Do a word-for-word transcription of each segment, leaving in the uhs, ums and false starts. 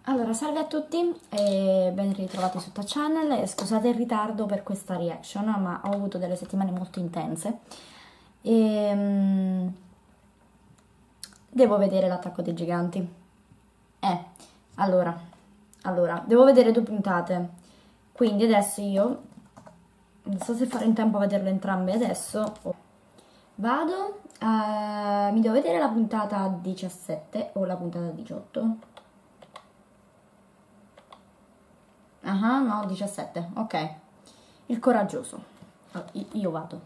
Allora, salve a tutti e ben ritrovati su Touch Channel e scusate il ritardo per questa reaction, ma ho avuto delle settimane molto intense e um, devo vedere l'attacco dei giganti. Eh, allora, allora, devo vedere due puntate, quindi adesso io, non so se farò in tempo a vederle entrambe adesso, vado, uh, mi devo vedere la puntata diciassette o la puntata diciotto. Ah, no, diciassette, ok. Il coraggioso. Allora, io vado.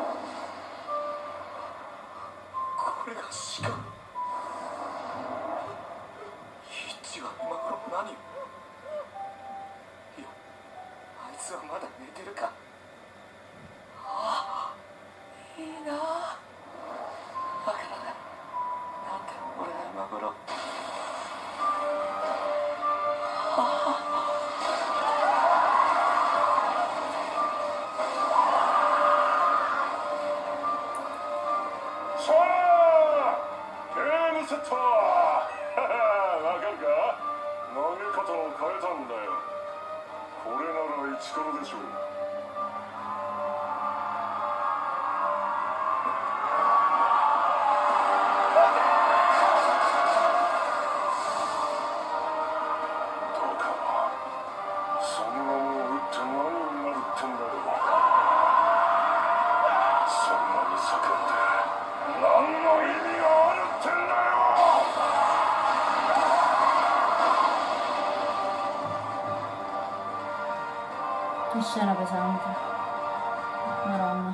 Che scena pesante. Madonna.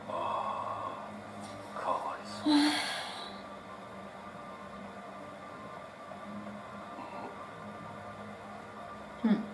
Mm.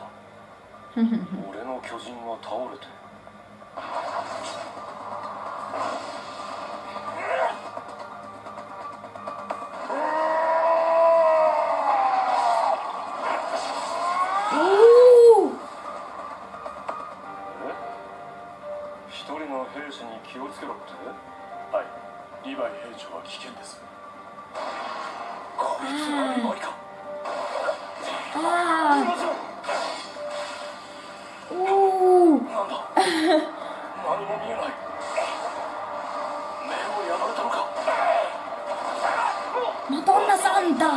Madonna santa!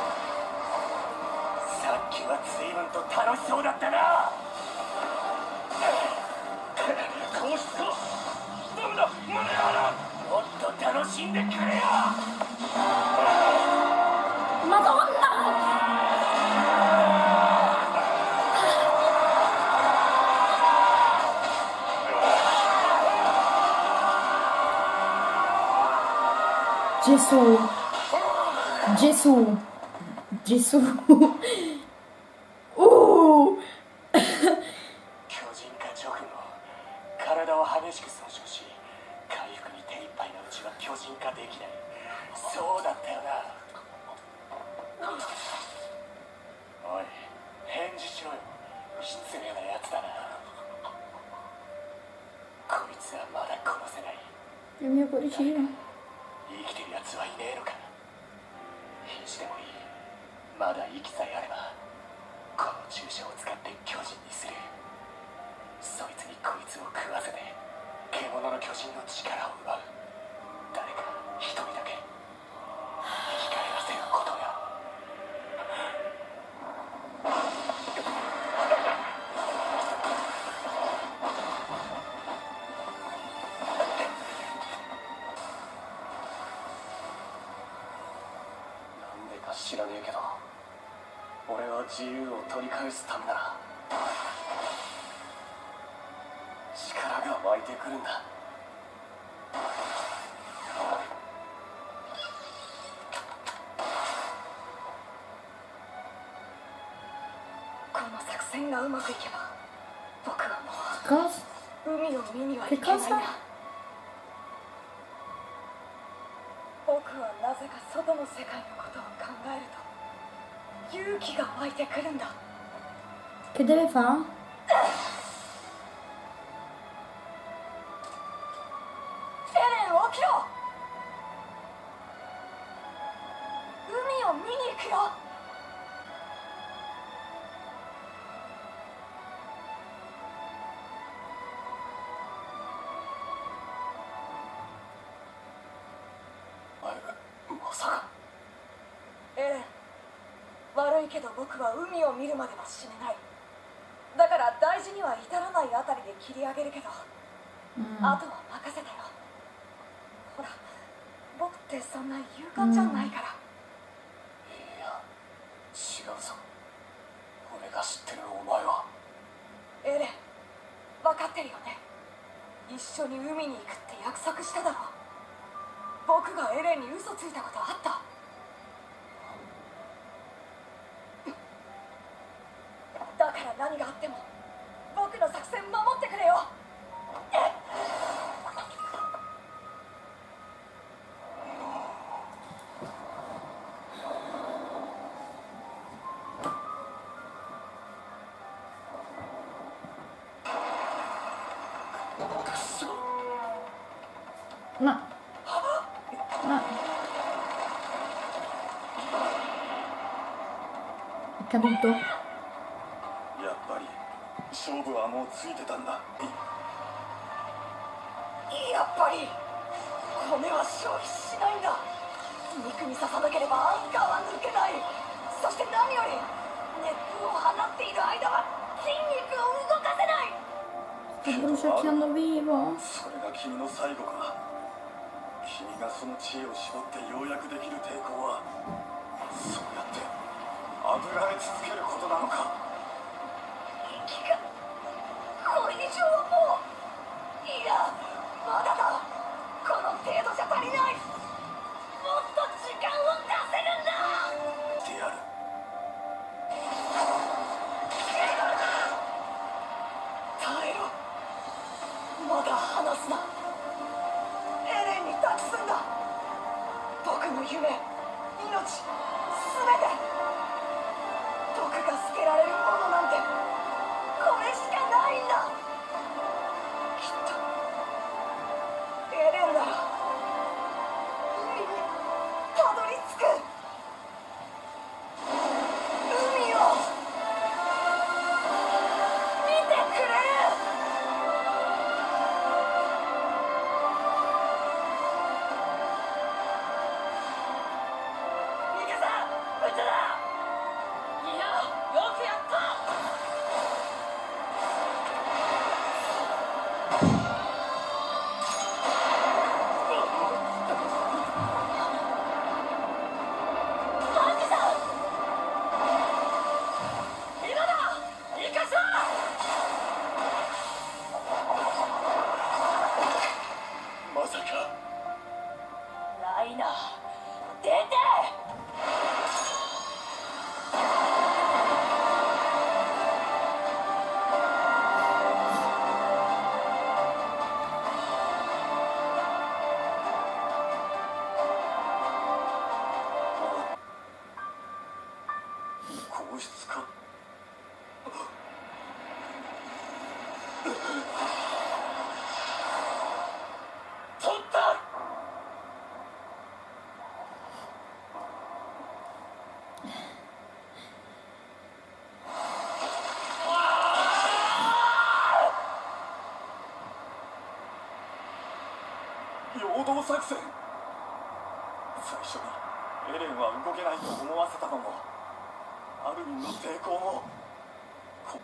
Madonna! Gesù! Gesù! Gesù! Uh! il mio cuoricino. 生きてるやつはいねえのか。瀕死でもいい。まだ息さえあればこの注射を使って巨人にする。そいつにこいつを食わせて獣の巨人の力を奪う。誰か一人だけ生き返らせることが。知らねえけど俺は自由を取り返すためなら力が湧いてくるんだ。この作戦がうまくいけば僕はもう海を見には行けないんだ。僕はなぜか外の世界のことを考えると勇気が湧いてくるんだ。 Che deve fare? エレン起きろ。海を見に行くよ。 エレン、悪いけど僕は海を見るまでは死ねない。だから大事には至らないあたりで切り上げるけど、 うん、 あとは任せたよ。ほら、僕ってそんな勇敢じゃないから。 いや、違うぞ。俺が知ってるお前は。 エレン、分かってるよね。一緒に海に行くって約束しただろ。僕がエレンに嘘ついたことあった？だから何があっても僕の作戦守ってくれよ。 な、な、caduto? やっぱり勝負はもうついてたんだ。 やっぱり骨は消費しないんだ。肉に刺さなければアンカーは抜けない。そして何より熱風を放っている間は筋肉を動かせない。 Sto bruciacchiando vivo. それが君の最後か。君がその知恵を絞ってようやくできる抵抗は、そうやって炙られ続けることなのか。 息がこれ以上はもう、いやまだだ。この程度じゃ足りない。もっと時間を出せるんだ。 してやる。 耐えろ。まだ離すな。エレンに託すんだ。僕の夢、命、すべて。僕が捨てられるものなんてこれしかないんだ。きっとエレンなら海にたどり着く。海を見てくれ。ミカさん、撃つな。いや、よくやった。ハンジさん、今だ。生かした。 まさか。 ライナー、出て。 皇室か。取った。陽動作戦。最初にエレンは動けないと思わせたのも、アルミンの抵抗も、こ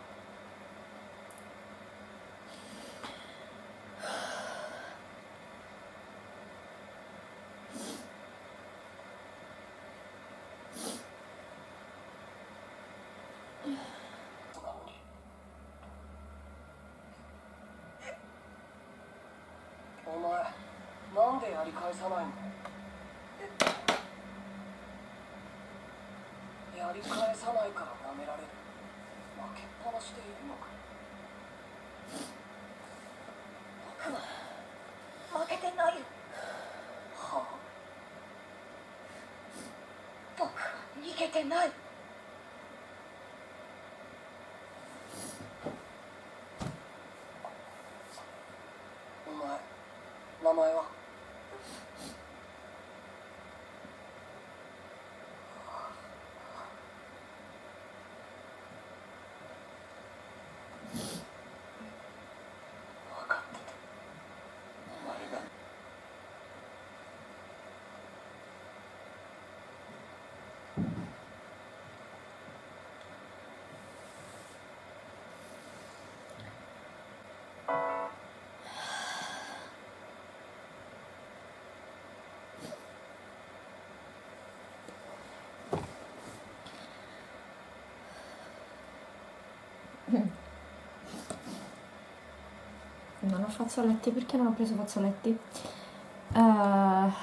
なのに。 お前、なんでやり返さないの？やり返さないから舐められる。負けっぱなしでいるのか。僕は負けてないよ。はあ？僕は逃げてない。お前、名前は？ 分かってた。お前が。 Non ho fazzoletti, perché non ho preso fazzoletti? Uh,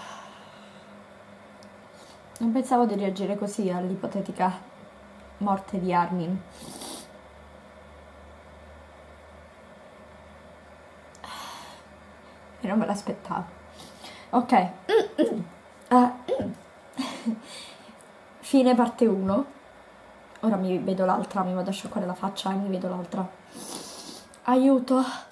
non pensavo di reagire così all'ipotetica morte di Armin. E non me l'aspettavo. Ok. Uh, fine parte uno. Ora mi vedo l'altra, mi vado a sciacquare la faccia e mi vedo l'altra. Aiuto.